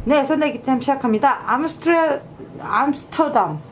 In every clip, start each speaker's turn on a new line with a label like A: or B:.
A: 네, 썬데이 기타임 시작합니다. 암스터담.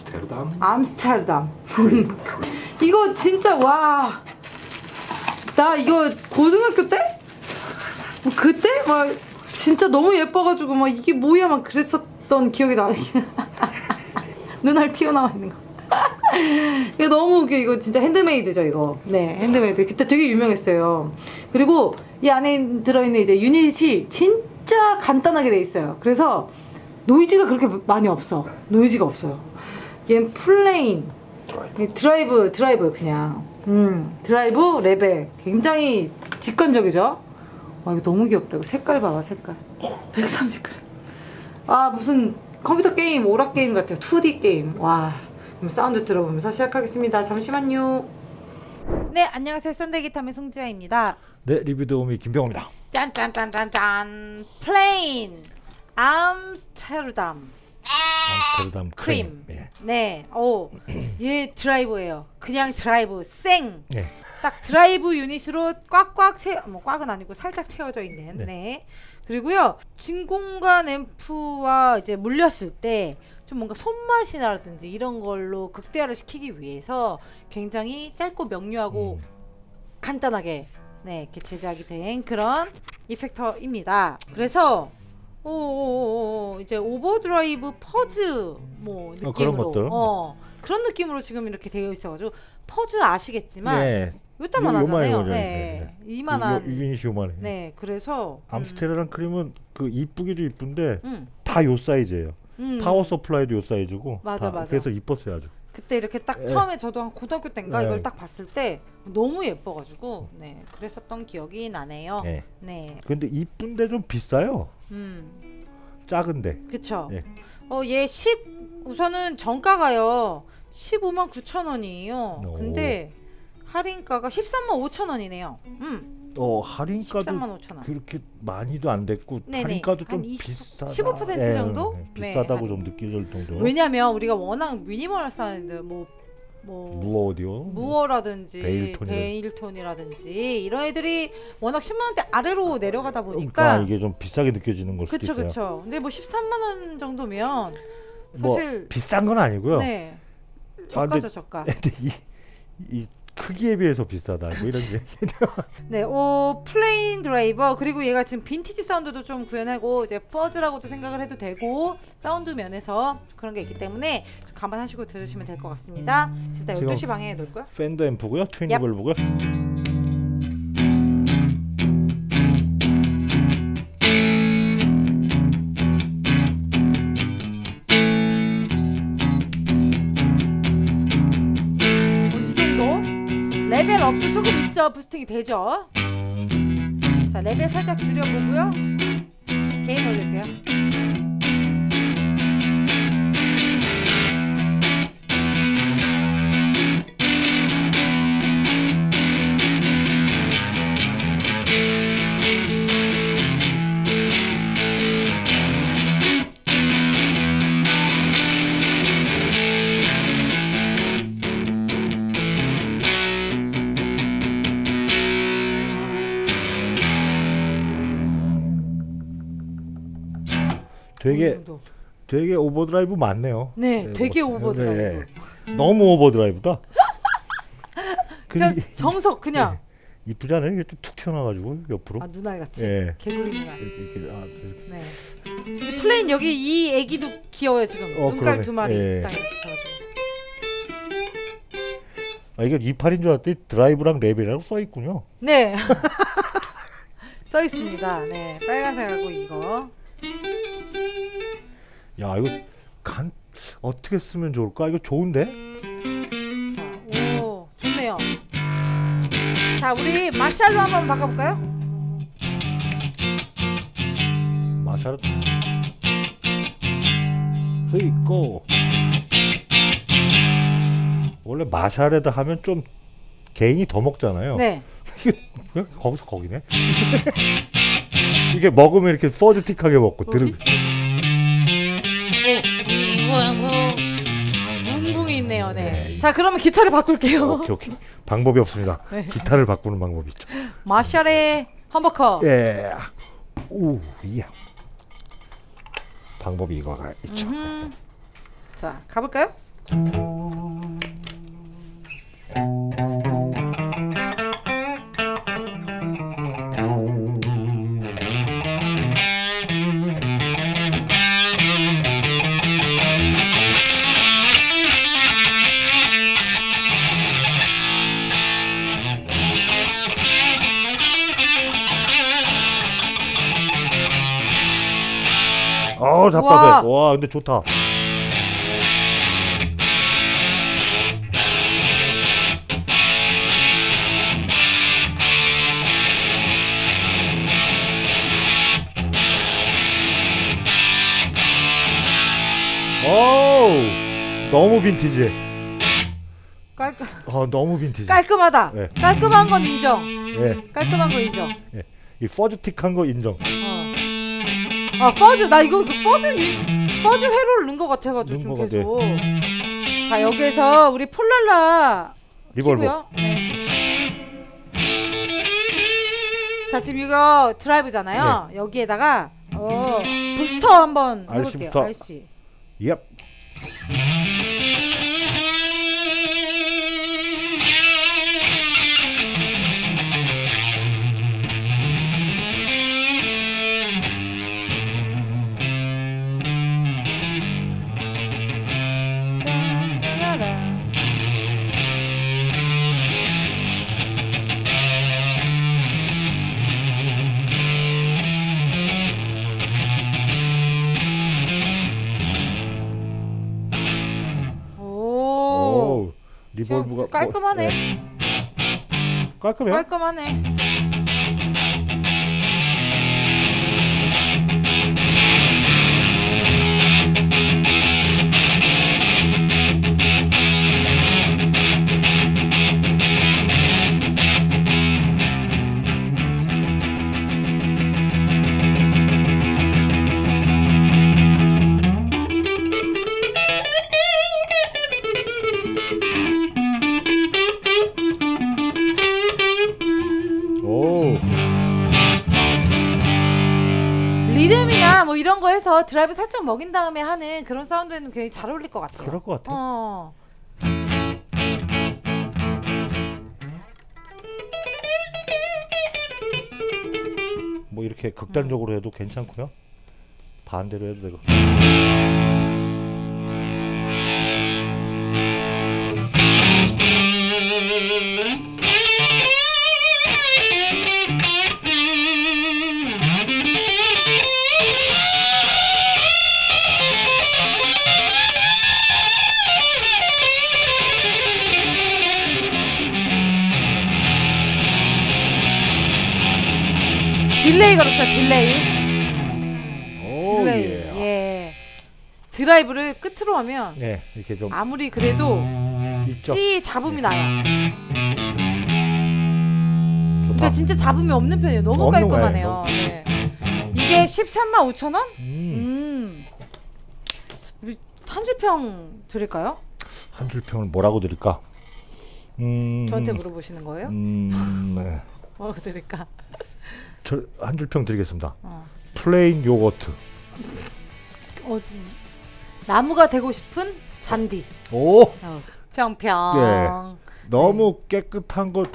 A: 이거 진짜 와. 나 이거 고등학교 때? 뭐 그때? 막 진짜 너무 예뻐가지고 막 이게 뭐야 막 그랬었던 기억이 나. 눈알 튀어나와 있는 거. 이거 너무 웃겨. 이거 진짜 핸드메이드죠 이거. 네, 핸드메이드. 그때 되게 유명했어요. 그리고 이 안에 들어있는 이제 유닛이 진짜 간단하게 돼 있어요. 그래서 노이즈가 그렇게 많이 없어. 노이즈가 없어요. 얘는 플레인 드라이브 그냥 드라이브 레벨 굉장히 직관적이죠. 와, 이거 너무 귀엽다. 이거 색깔 봐봐. 색깔 130g. 아, 무슨 컴퓨터 게임, 오락 게임 같아요. 2D 게임. 와, 그럼 사운드 들어보면서 시작하겠습니다. 잠시만요. 네, 안녕하세요. 썬데이 기타임의 송지아입니다.
B: 네, 리뷰 도우미 김병호입니다.
A: 짠짠짠짠짠. 플레인 암스테르담 크림.
B: 예.
A: 네, 오, 얘 드라이브예요. 그냥 드라이브 생.
B: 예.
A: 딱 드라이브 유닛으로 꽉꽉 뭐 꽉은 아니고 살짝 채워져 있는.
B: 네.
A: 네. 그리고요, 진공관 앰프와 이제 물렸을 때 좀 뭔가 손맛이라든지 이런 걸로 극대화를 시키기 위해서 굉장히 짧고 명료하고 간단하게 네, 이렇게 제작이 된 그런 이펙터입니다. 그래서 이제 오버드라이브 퍼즈 뭐 느낌으로
B: 그런 것들.
A: 그런 느낌으로 지금 이렇게 되어 있어가지고 퍼즈 아시겠지만
B: 네.
A: 요따만 하잖아요.
B: 요만해요,
A: 네. 이만한
B: 유닛이 요만해.
A: 네, 그래서
B: 암스테르담 크림은 그 이쁘기도 이쁜데 다 요 사이즈예요. 파워 서플라이도 요 사이즈고.
A: 맞아.
B: 그래서 이뻤어요 아주.
A: 그때 이렇게 딱 처음에 저도 한 고등학교 때인가 이걸 딱 봤을 때 너무 예뻐가지고 네, 그랬었던 기억이 나네요.
B: 네.
A: 네.
B: 근데 이쁜데 좀 비싸요. 작은데.
A: 그쵸. 네. 얘 우선은 정가가요 159,000원이에요. 근데 할인가가 135,000원이네요.
B: 할인가도
A: 135,000원.
B: 그렇게 많이도 안 됐고
A: 네네.
B: 할인가도 좀 비싸다.
A: 15% 정도?
B: 네, 비싸다고
A: 네,
B: 좀 느껴질 정도.
A: 왜냐면 우리가 워낙 미니멀스한데 뭐
B: 무어 오디오,
A: 무어라든지 베일톤이라든지 이런 애들이 워낙 10만 원대 아래로 내려가다 보니까
B: 이게 좀 비싸게 느껴지는 걸 수도 있어요.
A: 그쵸. 근데 뭐 13만 원 정도면 사실
B: 뭐 비싼 건 아니고요.
A: 네. 저가죠, 저가.
B: 근데 이 크기에 비해서 비싸다. 뭐 이런 얘기.
A: 네, 플레인 드라이버. 그리고 얘가 지금 빈티지 사운드도 좀 구현하고 이제 퍼즈라고도 생각을 해도 되고 사운드 면에서 그런 게 있기 때문에 감안하시고 들으시면 될 것 같습니다. 지금 다 12시 방에 놓을까요?
B: 팬더 앰프고요. 튜닝 벌브고요.
A: 레벨 업도 조금 있죠. 부스팅이 되죠. 자, 레벨 살짝 줄여보고요. 게인 올릴게요.
B: 되게 오버드라이브 많네요.
A: 네, 되게 오버드라이브.
B: 너무 오버드라이브다.
A: 그냥 정석 그냥.
B: 이쁘잖아요. 이게 툭 튀어나와가지고 옆으로.
A: 아, 눈알 같이. 개구리 눈알.
B: 이렇게.
A: 네. 근데 플레인 여기 이 애기도 귀여워요 지금. 눈깔
B: 그러네.
A: 두 마리 딱 이렇게
B: 가지고. 이게 이팔인 줄 알았더니 드라이브랑 레벨이라고 써 있군요.
A: 네. 써 있습니다. 네, 빨간색하고 이거.
B: 야, 이거 어떻게 쓰면 좋을까? 이거 좋은데?
A: 자, 좋네요. 자, 우리 마샬로 한번 바꿔볼까요?
B: 마샬 있고 원래 마샬에다 하면 좀 개인이 더 먹잖아요.
A: 네.
B: 이게 거기서 거기네. 이게 먹으면 이렇게 퍼즈틱하게 먹고
A: 붕붕이 있네요. 네. 자, 그러면 기타를 바꿀게요.
B: 오케이. 방법이 없습니다. 네. 기타를 바꾸는 방법이 있죠.
A: 마샬의 험버커.
B: 예. 오, 이야. 방법이 이거가 있죠.
A: 자, 가볼까요?
B: 답답해. 와, 근데 좋다. 오, 너무 빈티지. 너무 빈티지.
A: 깔끔하다.
B: 네.
A: 깔끔한 건 인정.
B: 네.
A: 깔끔한 거 인정.
B: 네. 이 퍼즈틱한 거 인정.
A: 퍼즈 나 이거 퍼즈 회로를 넣은 것 같아가지고 좀 계속. 자, 여기에서 우리 폴랄라
B: 리볼버.
A: 네. 자, 지금 이거 드라이브잖아요. 네. 여기에다가 부스터 한번 해볼게요. RC.
B: Yep. 리볼브가
A: 깔끔하네.
B: 깔끔해요?
A: 깔끔하네. 리듬이나 뭐 이런 거 해서 드라이브 살짝 먹인 다음에 하는 그런 사운드에는 굉장히 잘 어울릴 것 같아요.
B: 그럴 것 같아요. 뭐 이렇게 극단적으로 해도 괜찮고요. 반대로 해도 되고.
A: 딜레이 걸었어요. 딜레이. 예. 드라이브를 끝으로 하면
B: 이렇게 좀
A: 아무리 그래도 찌 잡음이 나요. 좋다. 근데 진짜 잡음이 없는 편이에요. 너무 깔끔하네요. 네. 이게 13만 5천 원? 우리 한 줄평 드릴까요?
B: 한 줄평을 뭐라고 드릴까?
A: 저한테 물어보시는 거예요?
B: 네.
A: 뭐라고 드릴까?
B: 저 한 줄평 드리겠습니다. 플레인 요거트.
A: 나무가 되고 싶은 잔디.
B: 오.
A: 평평.
B: 네. 너무 깨끗한 거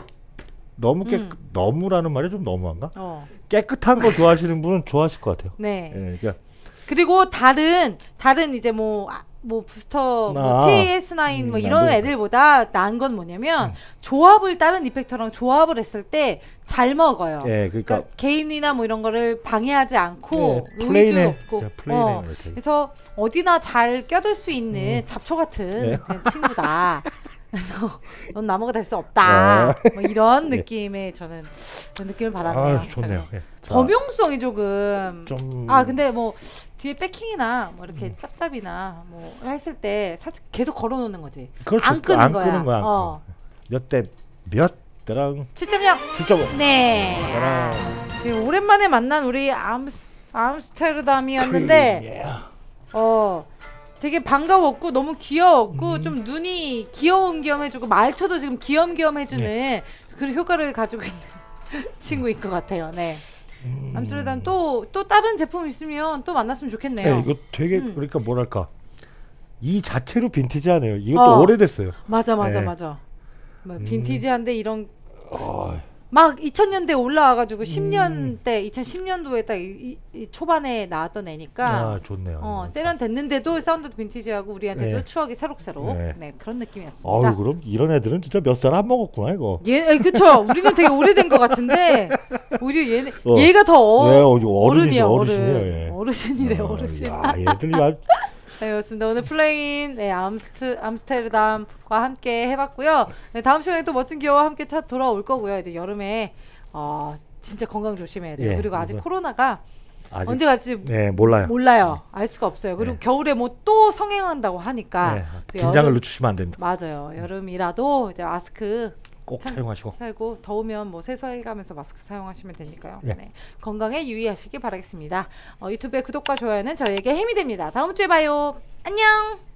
B: 너무라는 말이 좀 너무한가? 깨끗한 거 좋아하시는 분은 좋아하실 것 같아요.
A: 네.
B: 그러니까
A: 그리고 다른 이제 뭐 부스터 뭐 TS9 뭐 이런 애들보다 나은 건 뭐냐면 조합을 다른 이펙터랑 조합을 했을 때 잘 먹어요. 그러니까 개인이나 뭐 이런 거를 방해하지 않고 노이즈 없고 그래서 어디나 잘 껴들 수 있는 잡초 같은 친구다. 그래서 넌 나무가 될 수 없다. 뭐 이런 느낌의 저는 그 느낌을 받았네요.
B: 좋네요.
A: 범용성이 조금
B: 좀
A: 근데 뭐 뒤에 백킹이나 뭐 이렇게 짭짭이나 뭐 했을 때 살짝 계속 걸어놓는 거지.
B: 그렇죠.
A: 안 끄는
B: 안
A: 거야.
B: 끄는 거야. 몇 대 몇? 대랑
A: 7.0.
B: 7.5.
A: 네. 지금 오랜만에 만난 우리 암스테르담이었는데 되게 반가웠고 너무 귀여웠고 좀 눈이 귀여운 겸 해주고 말투도 지금 귀염귀염 해주는 그런 효과를 가지고 있는 친구인 것 같아요. 네. 암스테르담 또 다른 제품 있으면 또 만났으면 좋겠네요.
B: 네, 이거 되게 그러니까 뭐랄까 이 자체로 빈티지하네요. 이것도 오래됐어요.
A: 맞아. 뭐 빈티지한데 이런 막 2000년대 올라와가지고 10년대 2010년도에 딱 이 초반에 나왔던 애니까
B: 좋네요.
A: 세련됐는데도 사운드도 빈티지하고 우리한테도 추억이 새록새록 그런 느낌이었습니다.
B: 그럼 이런 애들은 진짜 몇 살 안 먹었구나 이거.
A: 그쵸. 우리는 되게 오래된 것 같은데 오히려 얘가 더 어른이야. 어르신이래. 어르신.
B: 얘들이
A: 네, 그렇습니다. 오늘 플레인 암스테르담과 함께 해봤고요. 다음 시간에 또 멋진 기어와 함께 돌아올 거고요. 이제 여름에 진짜 건강 조심해야 돼요. 그리고 아직 코로나가 언제 갈지 몰라요. 알 수가 없어요. 그리고 겨울에 뭐 또 성행한다고 하니까
B: 긴장을 늦추시면 안 됩니다.
A: 맞아요. 여름이라도 이제 마스크
B: 꼭 사용하시고
A: 더우면 뭐 세수해가면서 마스크 사용하시면 되니까요. 건강에 유의하시기 바라겠습니다. 유튜브의 구독과 좋아요는 저희에게 힘이 됩니다. 다음 주에 봐요. 안녕.